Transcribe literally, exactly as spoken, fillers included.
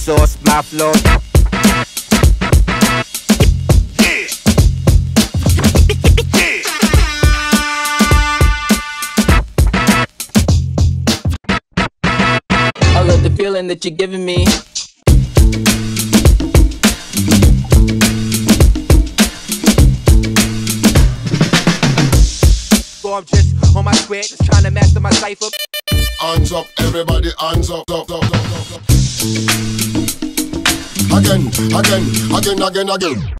sauce, my flow. I love the feeling that you're giving me. So I'm just on my square, just trying to master my cipher. Hands up, everybody, hands up, up, up, up, up, up. Again, again, again, again, again.